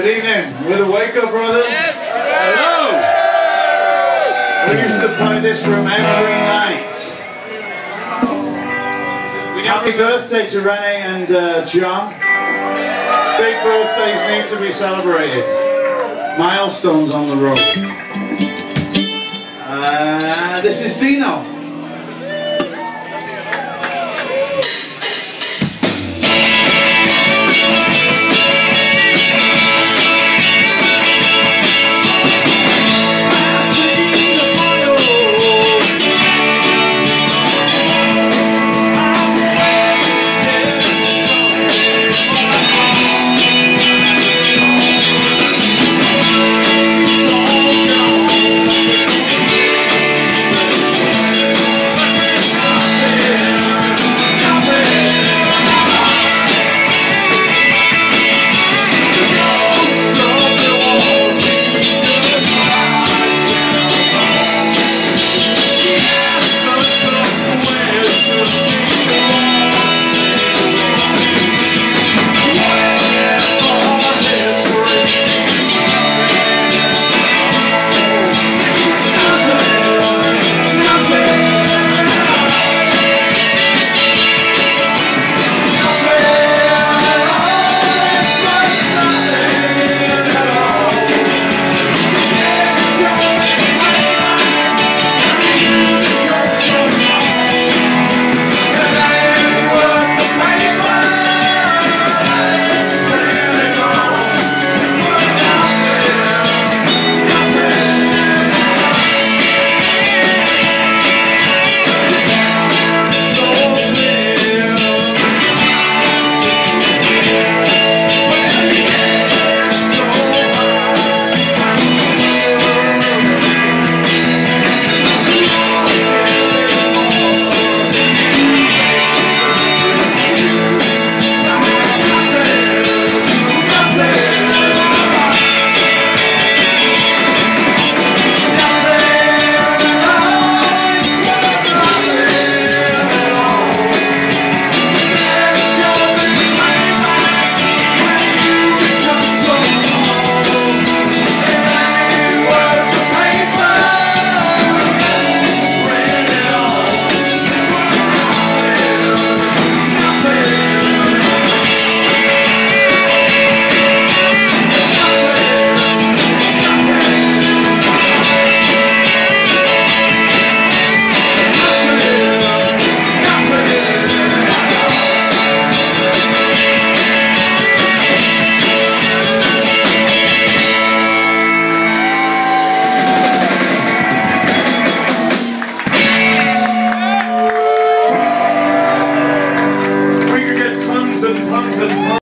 Good evening. We're the Wake Up Brothers. Yes. Hello. We used to play this room every night. Happy birthday to Renee and John. Big birthdays need to be celebrated. Milestones on the road. This is Dino.